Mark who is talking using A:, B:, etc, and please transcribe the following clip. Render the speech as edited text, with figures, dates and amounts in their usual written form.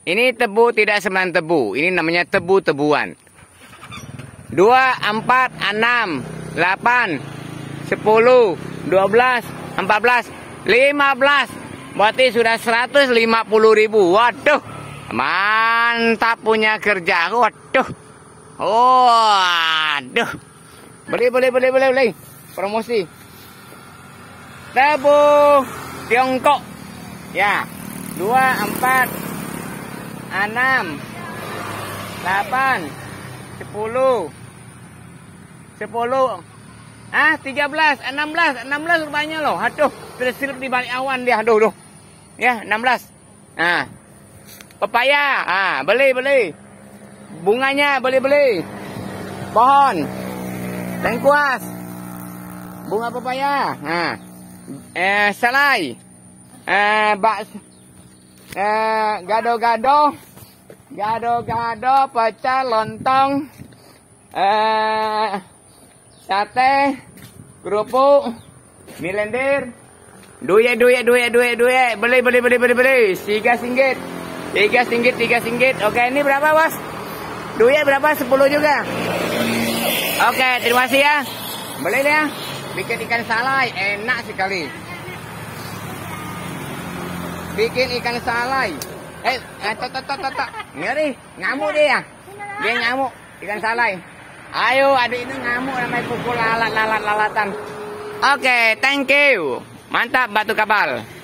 A: Ini tebu tidak sembilan tebu. Ini namanya tebu-tebuan. 2, 4, 6, 8, 10, 12, 14, 15. Berarti sudah 150.000. Waduh. Mantap punya kerja. Waduh. Waduh. Beli. Promosi. Tebu Tiongkok. Ya. 2, 4, 6, 8, 10, 13, 16 rupanya loh. Aduh, tersilip di balik awan dia. Aduh. Ya, 16. Nah. Pepaya. Beli. Bunganya beli. Pohon. Lengkuas. Bunga pepaya. Nah. Selai. Gado-gado, pecel, lontong, sate, kerupuk, mie lendir, duit, beli, 3 singgit. Oke, ini berapa bos? Duit berapa? 10 juga. Oke, terima kasih ya. Beli deh ya. Bikin ikan salai, enak sekali. Bikin ikan salai. Ngeri, ngamuk dia. Dia ngamuk, ikan salai. Ayo, adik ini ngamuk namanya pukul lalatan. Oke, thank you. Mantap batu kapal.